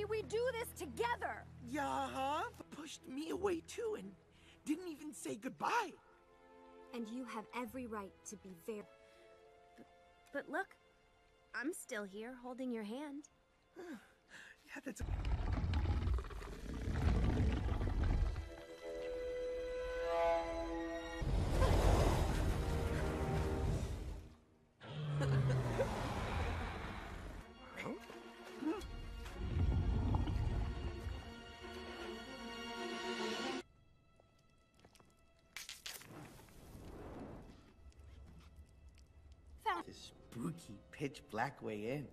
we do this together! Yeah, pushed me away too and didn't even say goodbye. And you have every right to be very... But look, I'm still here holding your hand. Yeah, that's... The spooky, pitch-black way in.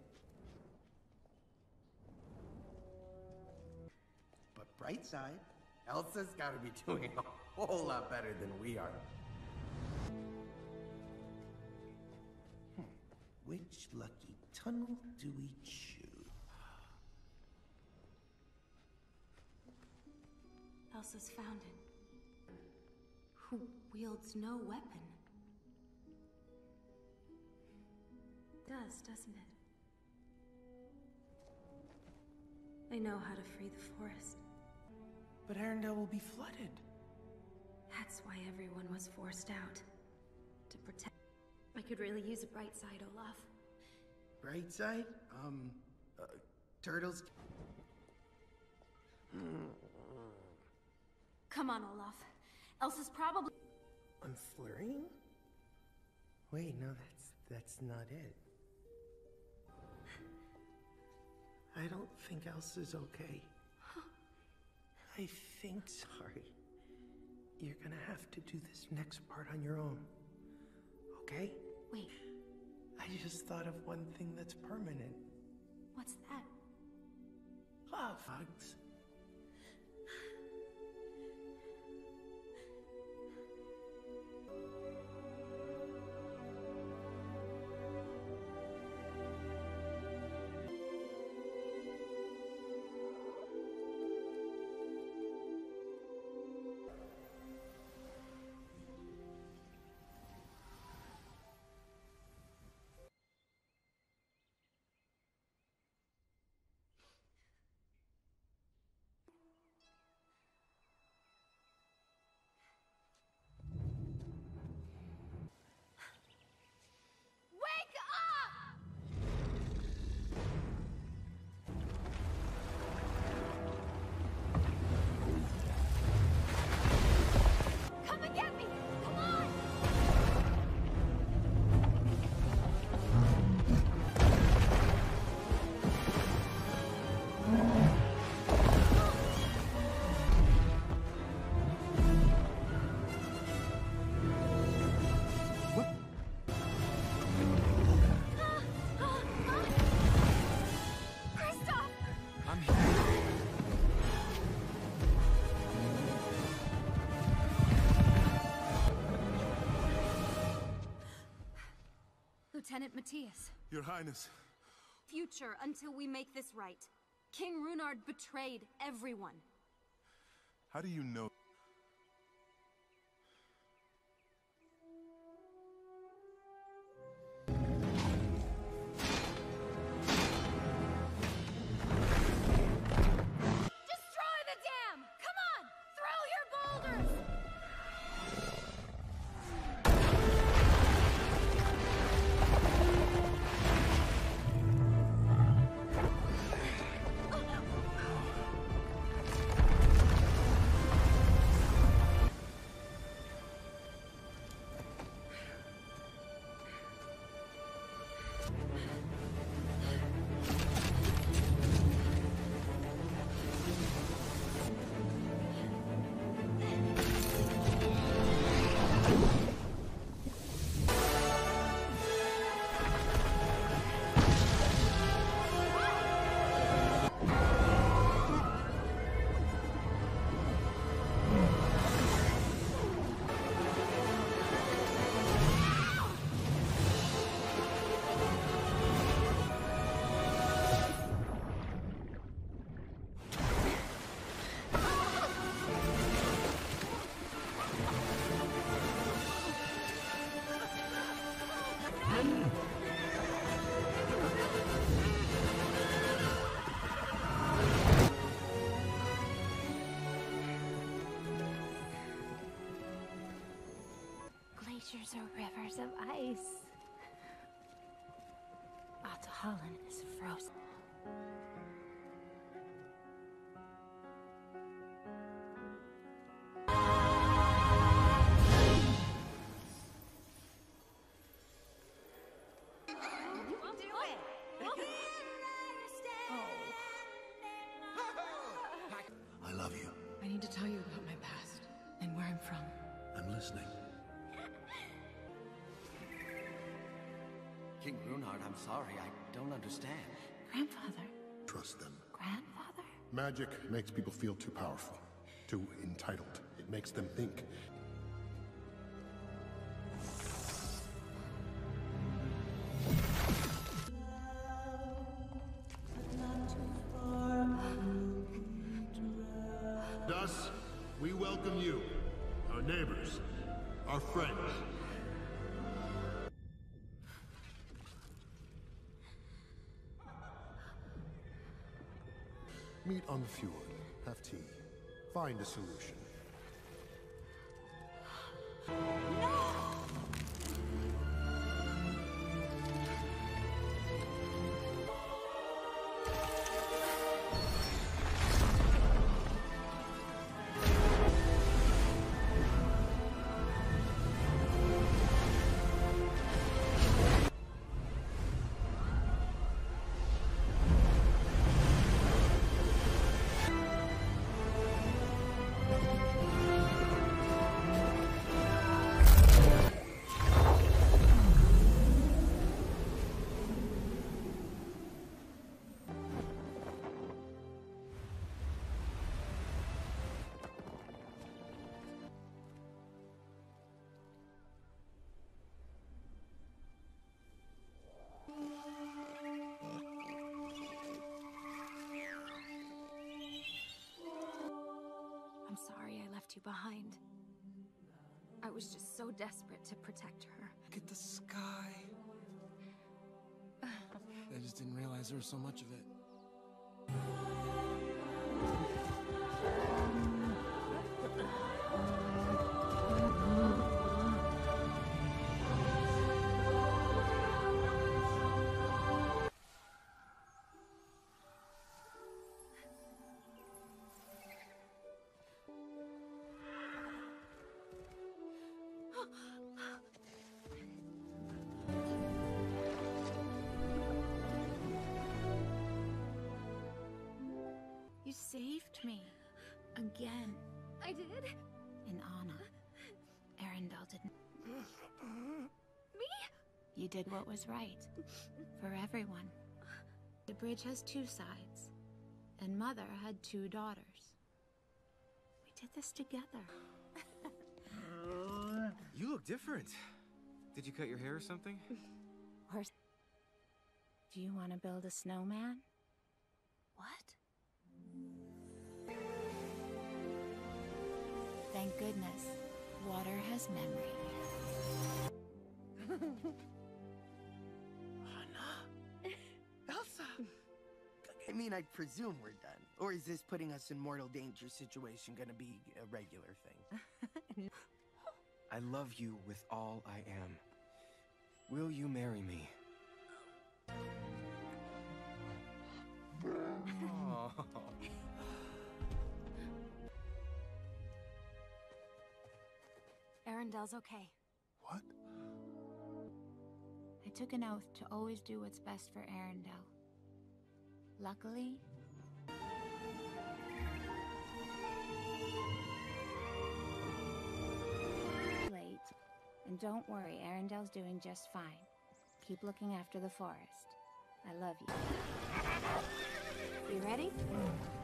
But bright side, Elsa's gotta be doing a whole lot better than we are. Which lucky tunnel do we choose? Elsa's fountain. Who wields no weapon. Does, doesn't it? I know how to free the forest. But Arendelle will be flooded. That's why everyone was forced out. To protect... I could really use a bright side, Olaf. Bright side? Turtles... Come on, Olaf. Elsa's probably... I'm flirting? Wait, no, that's not it. I don't think Elsa's okay. I think, sorry. You're gonna have to do this next part on your own. Okay? Wait, I just thought of one thing that's permanent. what's that? Love hugs. Wake up! Come and get me! Come on! Kristoff! I'm here. Lieutenant Matthias. Your Highness. Future until we make this right. King Runard betrayed everyone. How do you know? Destroy the dam! Come on! Throw your boulders! rivers are rivers of ice. Altahallen is frozen. I love you. I need to tell you about my past and where I'm from. I'm listening. King Runard, I'm sorry, I don't understand. Grandfather. Trust them. Grandfather? Magic makes people feel too powerful, too entitled. It makes them think. Thus, we welcome you, our neighbors, our friends. Meet on the fjord, have tea, find a solution. I'm sorry I left you behind. I was just so desperate to protect her. Look at the sky. I just didn't realize there was so much of it. You saved me. Again. I did? In Anna. Arendelle didn't. Me? You did what was right. For everyone. The bridge has two sides. And Mother had two daughters. We did this together. You look different. Did you cut your hair or something? Or... Do you want to build a snowman? What? Thank goodness. Water has memory. Anna? Elsa? I mean, I presume we're done. Or is this putting us in mortal danger situation gonna be a regular thing? I love you with all I am. Will you marry me? Oh. Arendelle's okay. What? I took an oath to always do what's best for Arendelle. Luckily... late. And don't worry, Arendelle's doing just fine. Keep looking after the forest. I love you. You ready?